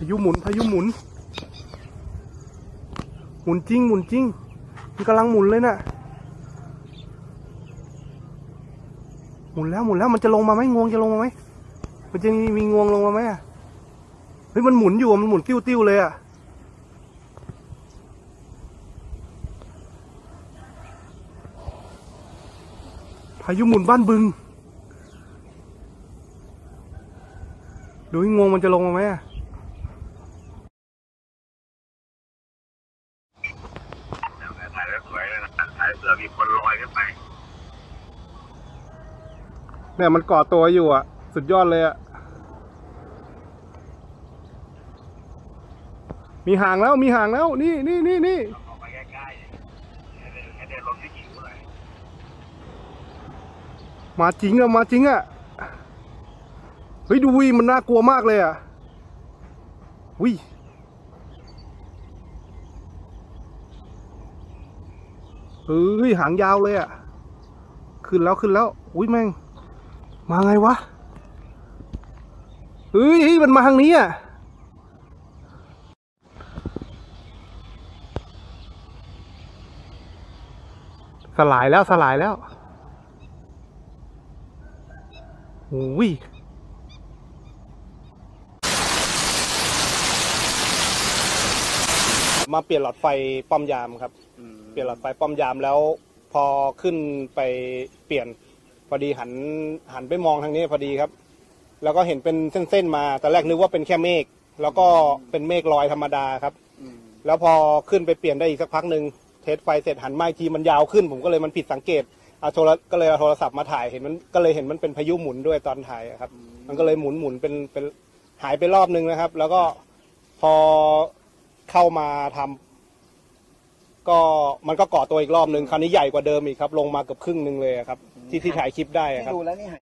ายุหมุนหมุนจริงมันกำลังหมุนเลยน่ะหมุนแล้วมันจะลงมาไหมงวงจะลงมาไหมมันจะมีงวงลงมาไหมอ่ะเฮ้ยมันหมุนอยู่มันหมุนติ้วเลยอ่ะพายุหมุนบ้านบึงดูงวงมันจะลงมาไหมอ่ะถ่ายแล้วสวยเลยนะถ่ายเสือมีคนลอยขึ้นไปเนี่ยมันเกาะตัวอยู่อ่ะสุดยอดเลยอ่ะมีห่างแล้วนี่ออกไปใกล้ๆให้ได้ลมที่หิวเลยมาจริงอ่ะเฮ้ยดูวิมันน่ากลัวมากเลยอ่ะวิเฮ้ยหางยาวเลยอ่ะขึ้นแล้วอุ้ยแม่งมาไงวะเฮ้ยมันมาทางนี้อ่ะสลายแล้วโอ้ยมาเปลี่ยนหลอดไฟป้อมยามครับเปลี่ยนหลอดไฟป้อมยามแล้วพอขึ้นไปเปลี่ยนพอดีหันไปมองทางนี้พอดีครับแล้วก็เห็นเป็นเส้นๆมาตอนแรกนึกว่าเป็นแค่เมฆแล้วก็เป็นเมฆลอยธรรมดาครับแล้วพอขึ้นไปเปลี่ยนได้อีกสักพักหนึ่งเทสไฟเสร็จหันมาอีกทีมันยาวขึ้นผมก็เลยมันผิดสังเกตก็เลยเอาโทรศัพท์มาถ่ายเห็นมันก็เลยเห็นมันเป็นพายุหมุนด้วยตอนถ่ายครับมันก็เลยหมุนเป็นหายไปรอบนึงนะครับแล้วก็พอเข้ามาทำก็มันก็เกาะตัวอีกรอบนึงคราวนี้ใหญ่กว่าเดิมอีกครับลงมาเกือบครึ่งนึงเลยครับที่ถ่ายคลิปได้ครับ